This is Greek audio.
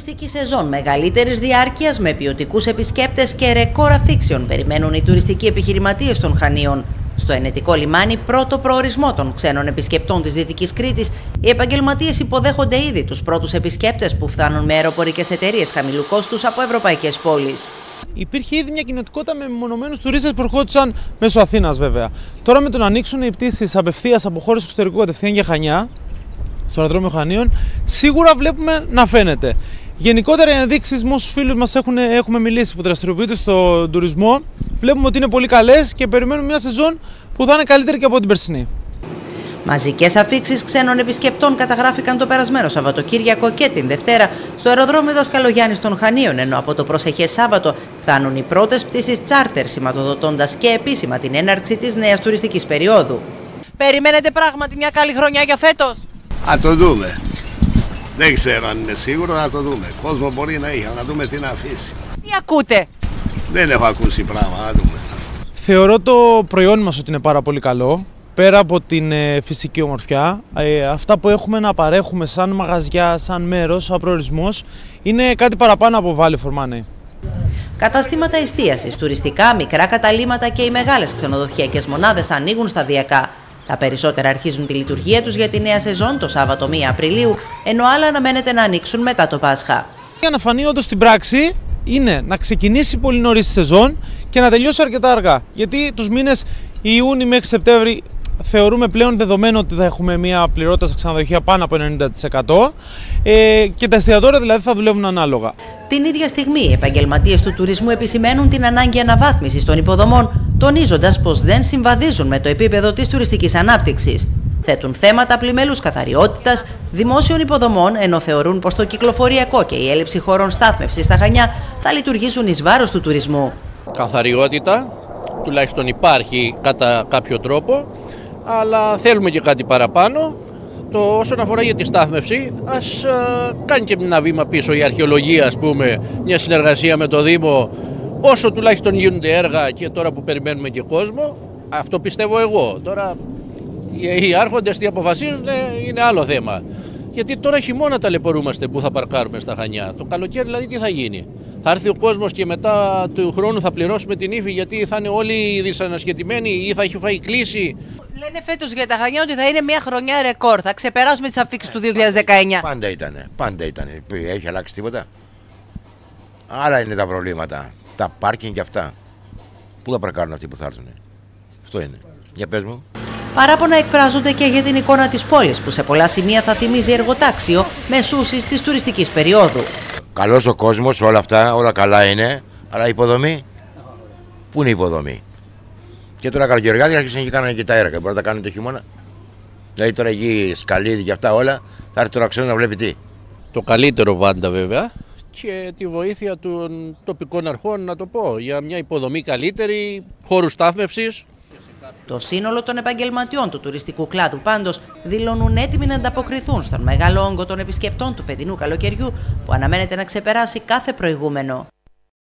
τουριστική σεζόν μεγαλύτερης διάρκειας με ποιοτικούς επισκέπτες και ρεκόρ αφήξεων περιμένουν οι τουριστικοί επιχειρηματίες των Χανίων. Στο Ενετικό λιμάνι, πρώτο προορισμό των ξένων επισκεπτών της Δυτικής Κρήτης, οι επαγγελματίες υποδέχονται ήδη τους πρώτους επισκέπτες που φτάνουν με αεροπορικές εταιρείες χαμηλού κόστους από ευρωπαϊκές πόλεις. Υπήρχε ήδη μια κοινοτικότητα με μεμονωμένους τουρίστες που ερχόντουσαν μέσω Αθήνας, βέβαια. Τώρα με το να ανοίξουν οι πτήσεις απευθείας από χώρες εξωτερικού κατευθείαν για Χανιά, στο αεροδρόμιο Χανίων, σίγουρα βλέπουμε να φαίνεται. Γενικότερα, οι ενδείξεις με όσους φίλους μας έχουμε μιλήσει που δραστηριοποιούνται στον τουρισμό, βλέπουμε ότι είναι πολύ καλές και περιμένουμε μια σεζόν που θα είναι καλύτερη και από την περσινή. Μαζικές αφήξεις ξένων επισκεπτών καταγράφηκαν το περασμένο Σαββατοκύριακο και την Δευτέρα στο αεροδρόμιο Δασκαλογιάννης των Χανίων, ενώ από το προσεχές Σάββατο φτάνουν οι πρώτες πτήσεις τσάρτερ, σηματοδοτώντας και επίσημα την έναρξη της νέας τουριστικής περίοδου. Περιμένετε πράγματι μια καλή χρονιά για φέτος? Α το δούμε. Δεν ξέρω αν είναι σίγουρο, να το δούμε. Κόσμο μπορεί να έχει, να δούμε τι να αφήσει. Τι ακούτε? Δεν έχω ακούσει πράγμα, να δούμε. Θεωρώ το προϊόν μας ότι είναι πάρα πολύ καλό. Πέρα από την φυσική ομορφιά, αυτά που έχουμε να παρέχουμε σαν μαγαζιά, σαν μέρος, σαν προορισμός, είναι κάτι παραπάνω από value for money. Καταστήματα εστίασης, τουριστικά, μικρά καταλύματα και οι μεγάλες ξενοδοχειακές μονάδες ανοίγουν σταδιακά. Τα περισσότερα αρχίζουν τη λειτουργία τους για τη νέα σεζόν το Σάββατο 1 Απριλίου, ενώ άλλα αναμένεται να ανοίξουν μετά το Πάσχα. Για να φανεί όντως στην πράξη είναι να ξεκινήσει πολύ νωρίς η σεζόν και να τελειώσει αρκετά αργά. Γιατί τους μήνες Ιούνιο μέχρι Σεπτέμβρη θεωρούμε πλέον δεδομένο ότι θα έχουμε μια πληρότητα στα ξενοδοχεία πάνω από 90% και τα εστιατόρια δηλαδή θα δουλεύουν ανάλογα. Την ίδια στιγμή, οι επαγγελματίες του τουρισμού επισημαίνουν την ανάγκη αναβάθμισης των υποδομών, τονίζοντας πως δεν συμβαδίζουν με το επίπεδο της τουριστικής ανάπτυξης. Θέτουν θέματα πλημελούς καθαριότητας, δημόσιων υποδομών, ενώ θεωρούν πως το κυκλοφοριακό και η έλλειψη χώρων στάθμευσης στα Χανιά θα λειτουργήσουν εις βάρος του τουρισμού. Καθαριότητα, τουλάχιστον υπάρχει κατά κάποιο τρόπο, αλλά θέλουμε και κάτι παραπάνω. Όσον αφορά για τη στάθμευση, ας κάνει και ένα βήμα πίσω η αρχαιολογία, ας πούμε, μια συνεργασία με το Δήμο, όσο τουλάχιστον γίνονται έργα και τώρα που περιμένουμε και κόσμο, αυτό πιστεύω εγώ. Τώρα οι άρχοντες τι αποφασίζουν είναι άλλο θέμα. Γιατί τώρα χειμώνα ταλαιπωρούμαστε που θα παρκάρουμε στα Χανιά. Το καλοκαίρι δηλαδή τι θα γίνει? Θα έρθει ο κόσμος και μετά του χρόνου θα πληρώσουμε την ύφη γιατί θα είναι όλοι δυσανασχετημένοι ή θα έχει φάει κλίση. Λένε φέτος για τα Χανιά ότι θα είναι μια χρονιά ρεκόρ. Θα ξεπεράσουμε τις αφήξεις του 2019. Πάντα ήτανε. Έχει αλλάξει τίποτα? Άλλα είναι τα προβλήματα. Τα πάρκινγκ και αυτά. Πού θα παρκάρουν αυτοί που θα έρθουν? Αυτό είναι. Για πες μου. Παράπονα εκφράζονται και για την εικόνα της πόλης, που σε πολλά σημεία θα θυμίζει εργοτάξιο με σούσεις της τουριστικής περίοδου. Καλός ο κόσμος, όλα αυτά, όλα καλά είναι, αλλά η υποδομή, πού είναι η υποδομή? Και τώρα καλοκαιριάτικα άρχισαν και κάνανε και τα έργα, μπορεί να τα κάνουν το χειμώνα. Δηλαδή τώρα εκεί σκαλίδι και αυτά όλα, θα έρθει τώρα ξένο να βλέπει τι. Το καλύτερο πάντα βέβαια και τη βοήθεια των τοπικών αρχών, να το πω, για μια υποδομή καλύτερη, χώρους στάθμευσης. Το σύνολο των επαγγελματιών του τουριστικού κλάδου πάντως δηλώνουν έτοιμοι να ανταποκριθούν στον μεγάλο όγκο των επισκεπτών του φετινού καλοκαιριού που αναμένεται να ξεπεράσει κάθε προηγούμενο.